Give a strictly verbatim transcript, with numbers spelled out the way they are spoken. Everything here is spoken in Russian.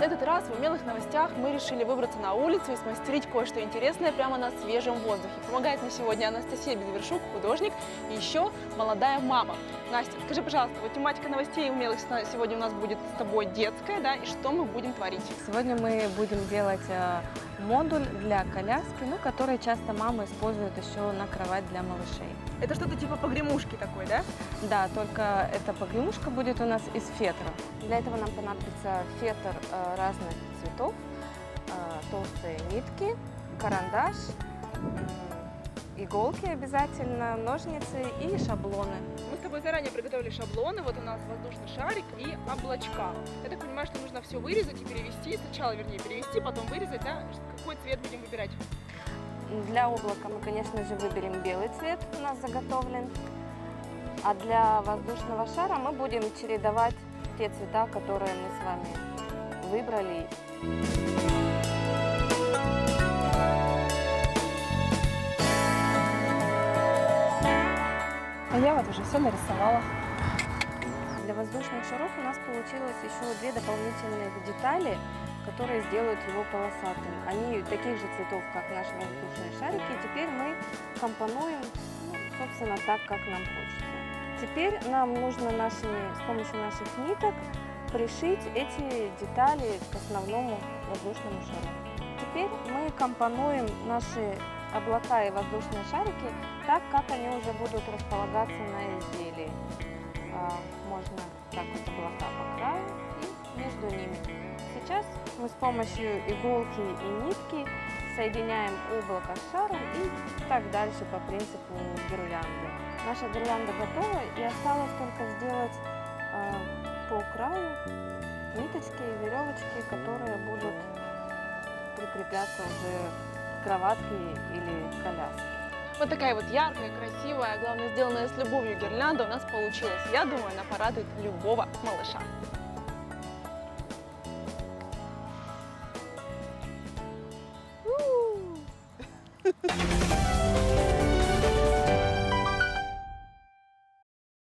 этот раз в «Умелых новостях» мы решили выбраться на улицу и смастерить кое-что интересное прямо на свежем воздухе. Помогает мне сегодня Анастасия Безвершук, художник, и еще молодая мама. Настя, скажи, пожалуйста, вот тематика новостей «Умелых» сегодня у нас будет с тобой детская, да, и что мы будем творить? Сегодня мы будем делать модуль для коляски, ну, который часто мамы используют еще на кровать для малышей. Это что-то типа погремушки такой, да? Да, только эта погремушка будет у нас из фетра. Для этого нам понадобится фетр э, разных цветов, э, толстые нитки, карандаш, э, иголки обязательно, ножницы и шаблоны. Мы с тобой заранее приготовили шаблоны. Вот у нас воздушный шарик и облачка. Я так понимаю, что нужно все вырезать и перевести. Сначала, вернее, перевести, потом вырезать, да? Какой цвет будем выбирать? Для облака мы, конечно же, выберем белый цвет, у нас заготовлен. А для воздушного шара мы будем чередовать те цвета, которые мы с вами выбрали. А я вот уже все нарисовала. Для воздушных шаров у нас получилось еще две дополнительных детали, которые сделают его полосатым. Они таких же цветов, как наши воздушные шарики. И теперь мы компонуем, ну, собственно, так, как нам хочется. Теперь нам нужно нашими, с помощью наших ниток пришить эти детали к основному воздушному шару. Теперь мы компонуем наши облака и воздушные шарики так, как они уже будут располагаться на изделии. Можно так вот облака по краю и между ними. Сейчас мы с помощью иголки и нитки соединяем облако с шаром и так дальше по принципу гирлянды. Наша гирлянда готова, и осталось только сделать э, по краю ниточки и веревочки, которые будут прикрепляться уже к кроватке или коляске. Вот такая вот яркая, красивая, главное, сделанная с любовью гирлянда у нас получилась. Я думаю, она порадует любого малыша. У-у-у.